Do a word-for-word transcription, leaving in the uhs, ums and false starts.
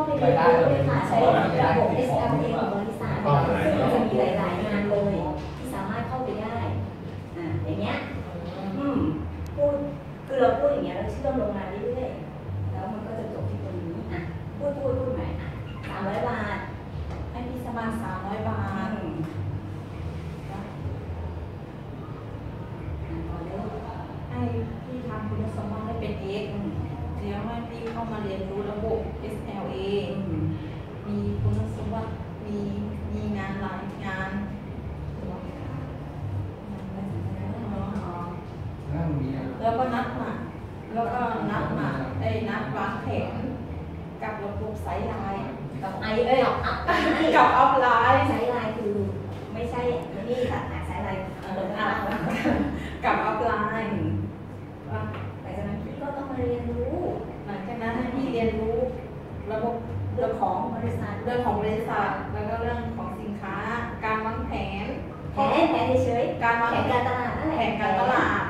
ไปเรียนรู้เลยค่ะใช้ระบบ เอส แอล เอ ของบริษัทซึ่งจะมีหลายๆงานเลยที่สามารถเข้าไปได้อ่าอย่างเงี้ยอืมพูดคือเราพูดอย่างเงี้ยเราเชื่อมโรงงานเรื่อยๆแล้วมันก็จะจบที่ตรงนี้อ่ะพูดพูดพูดใหม่อ่ะสามร้อยบาทให้พี่สมัครสามร้อยบาทให้พี่ทำคุณสมบัติให้เป็น X เดี๋ยวให้พี่เข้ามาเรียนรู้ระบบ เอส แอล เอ มีคุณสมบัติมีมีงานหลายงานแล้วก็นัดมาแล้วก็นัดมาได้นัดวางแผนกับระบบไซด์ไลน์กับไอเอ้ยอัพไลน์กับออฟไลน์ไซด์ไลน์คือไม่ใช่นี่ค่ะไซด์ไลน์เอออัพกับออฟไลน์ว่าหลังจากนั้นพี่ก็ต้องมาเรียนรู้หลังจากนั้นให้พี่เรียนรู้ระบบเรื่องของบริษัทเรื่องของบริษัทแล้วก็เรื่องของสินค้าการวางแผนแผนแผนเฉยการวางแผนการตลาดนั่นแหละแผนการตลาด